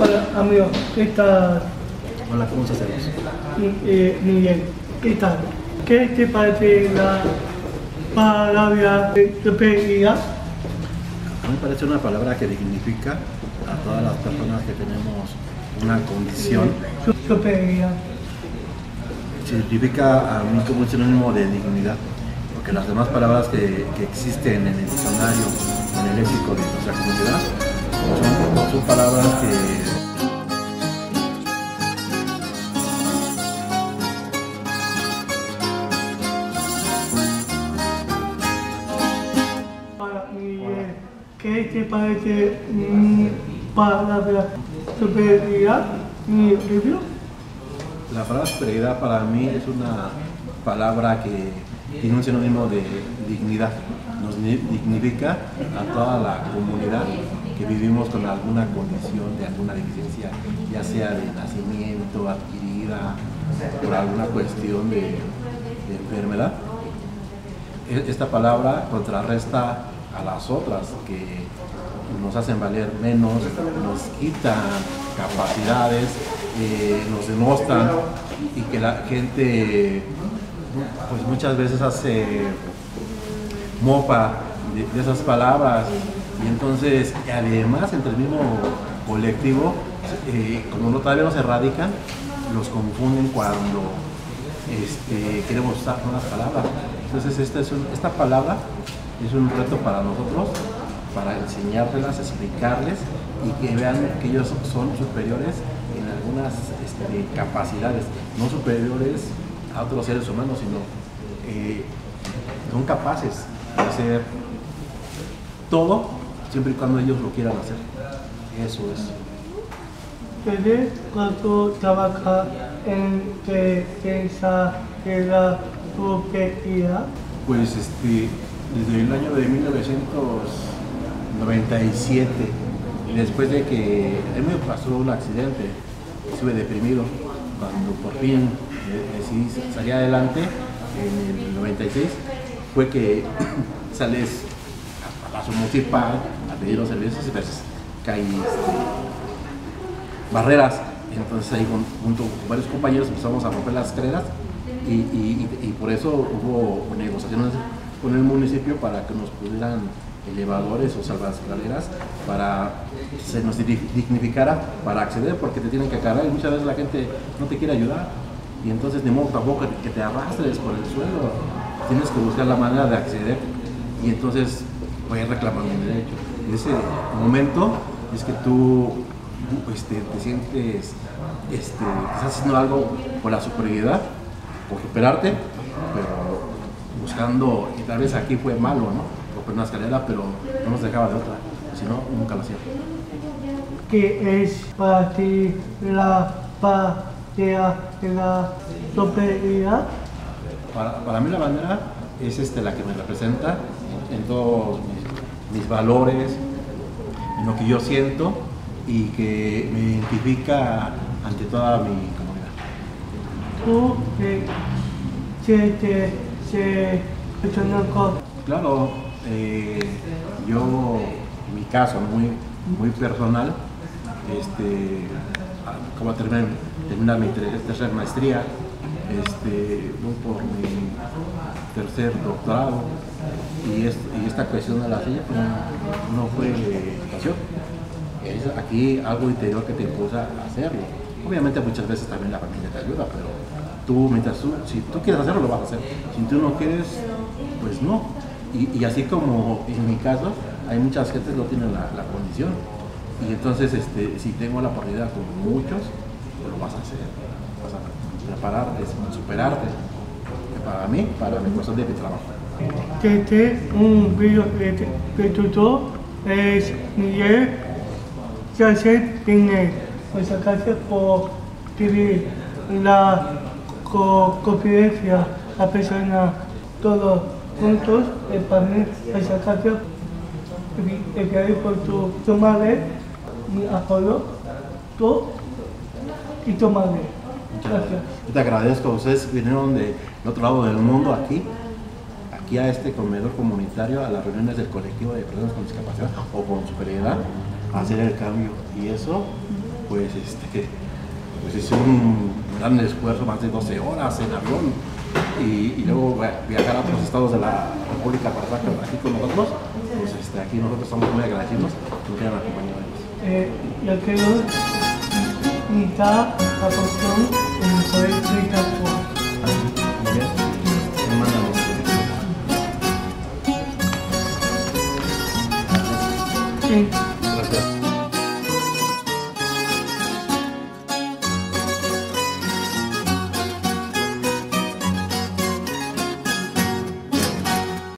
Hola, amigo, ¿qué tal? Hola, ¿cómo estás? Muy bien, ¿qué tal? ¿Qué te parece la palabra prosperidad? A mí me parece una palabra que dignifica a todas las personas que tenemos una condición. Prosperidad. Significa a mí como un sinónimo de dignidad, porque las demás palabras que existen en el diccionario, en el léxico de nuestra comunidad, son palabras que Hola, Miguel, ¿qué te parece mi palabra prosperidad? Mi review. la palabra prosperidad para mí es una palabra que tiene un sinónimo de dignidad. Nos dignifica a toda la comunidad que vivimos con alguna condición de alguna deficiencia, ya sea de nacimiento, adquirida, por alguna cuestión de enfermedad. Esta palabra contrarresta a las otras que nos hacen valer menos, nos quitan capacidades, nos demuestran y que la gente pues muchas veces hace mofa de esas palabras y entonces además entre el mismo colectivo como todavía no se erradican, los confunden cuando queremos usar nuevas palabras. Entonces esta palabra es un reto para nosotros, para enseñárselas, explicarles y que vean que ellos son superiores en algunas capacidades, no superiores a otros seres humanos, sino son capaces de hacer todo siempre y cuando ellos lo quieran hacer. Eso es. ¿Desde cuándo trabaja en defensa de la prosperidad? Pues desde el año de 1997, después de que a mí me pasó un accidente, estuve deprimido. Cuando por fin decidí salir adelante, en el 96, fue que sales a la municipal a pedir los servicios y pues que hay barreras. Entonces ahí junto con varios compañeros empezamos a romper las escaleras y por eso hubo negociaciones con el municipio para que nos pudieran elevadores o salvaescaleras para que se nos dignificara para acceder, porque te tienen que cargar y muchas veces la gente no te quiere ayudar y entonces ni modo tampoco que te arrastres por el suelo, tienes que buscar la manera de acceder y entonces voy reclamando mi derecho. En ese momento es que tú te sientes estás haciendo algo por la superioridad, por superarte, pero buscando, y tal vez aquí fue malo, ¿no? Romper una escalera, pero no nos dejaba de otra, si no, nunca lo hacía. ¿Qué es para ti la bandera de la prosperidad? Para mí la bandera es la que me representa en todos mis valores, en lo que yo siento y que me identifica ante toda mi comunidad. ¿Tú se con? Claro, yo, en mi caso, muy personal, como terminar mi tercera maestría, voy por mi tercer doctorado y esta cuestión de la silla pues, no fue pasión. Es aquí algo interior que te impulsa a hacerlo. Obviamente muchas veces también la familia te ayuda, pero si tú quieres hacerlo, lo vas a hacer. Si tú no quieres, pues no. Y así como en mi caso, hay muchas gentes que no tienen la condición. Y entonces, si tengo la oportunidad con muchos, pues lo vas a hacer. Vas a prepararte, superarte. Para mi cuestión de mi trabajo. Un video de tutor es Miguel Yacet Pinel. Muchas gracias por vivir la confidencia, la persona, todos juntos, para mí, muchas gracias por tu madre, mi apoyo, tú y tu madre. Gracias. Yo te agradezco, ustedes vinieron del otro lado del mundo aquí a este comedor comunitario, a las reuniones del colectivo de personas con discapacidad o con superioridad, a hacer el cambio. Y eso pues hice un gran esfuerzo, más de 12 horas en avión, y luego viajar a otros estados de la República para estar aquí con nosotros. Pues aquí nosotros estamos muy agradecidos que nos hayan acompañado. Yo quiero invitar a Boston en poder explicar por. Muy bien. Me mandan los Sí.